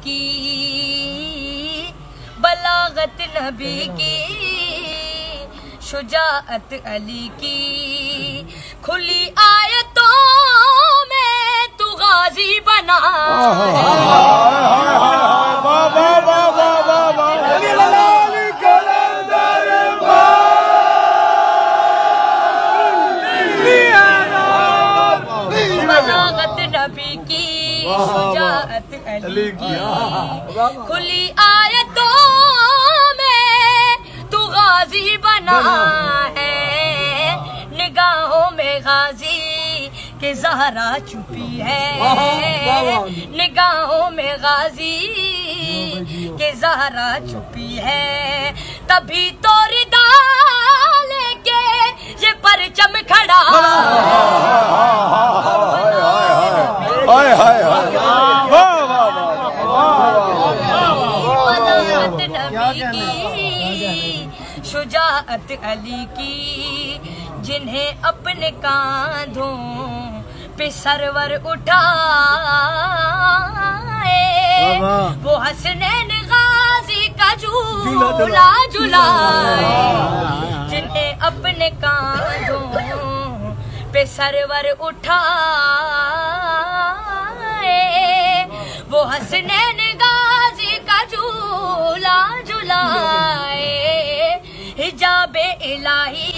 کی بلاغت نبی کی شجاعت علی کی کھلی آیتوں میں تو غازی بنا بلاغت نبی کی شجاعت علی کی کھلی آیتوں میں تو غازی بنا ہے نگاہوں میں غازی کہ زہرا چھپی ہے نگاہوں میں غازی کہ زہرا چھپی ہے تبھی تو ردا لے کے یہ پرچم کھڑا بلاغت نبی کی شجاعت علی کی جنہیں اپنے کاندھوں پہ سرور اٹھائے وہ حسنین غازی کا جھولا جھلائے جنہیں اپنے کاندھوں پہ سرور اٹھائے وہ حسنین غازی کا جھولا جھلائے حجاب الہی